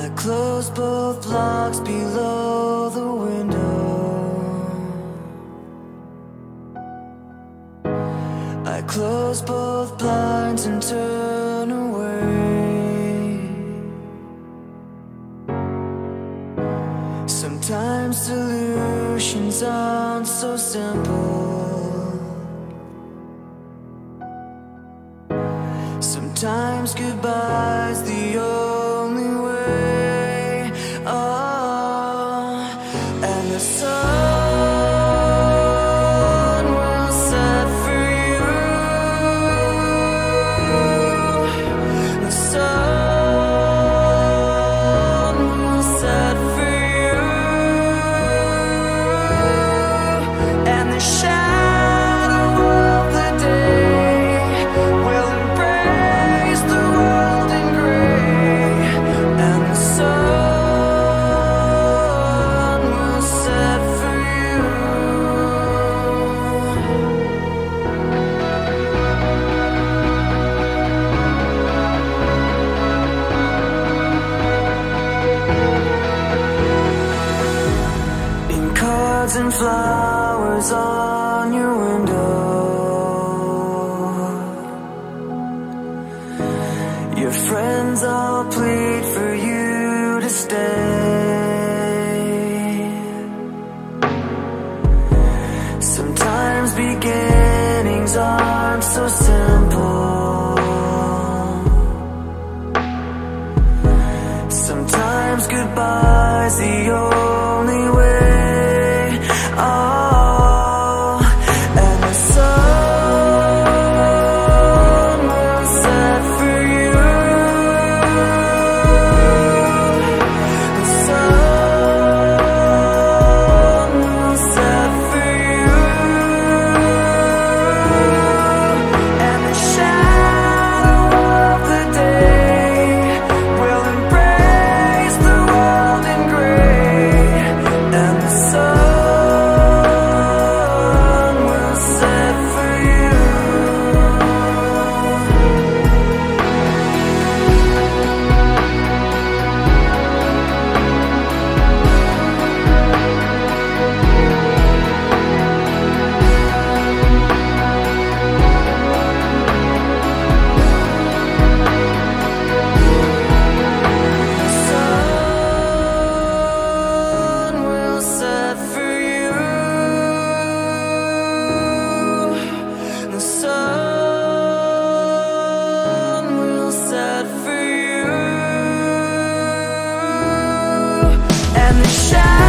I close both locks below the window. I close both blinds and turn away. Sometimes solutions aren't so simple. Sometimes goodbye's the only way. Oh, and the sun will set for you. The sun will set for you. And the shadow of the day will embrace the world in gray. And the sun will set for you. In cards and flowers on your window, your friends all plead for you to stay. Sometimes beginnings aren't so simple. Sometimes goodbye's the only way. Oh, and the sun will set for you. The sun will set for you. And the shadow of the day will embrace the world in gray. And the sun will set for you. Sun will set for you. The sun will set for you. And the shadow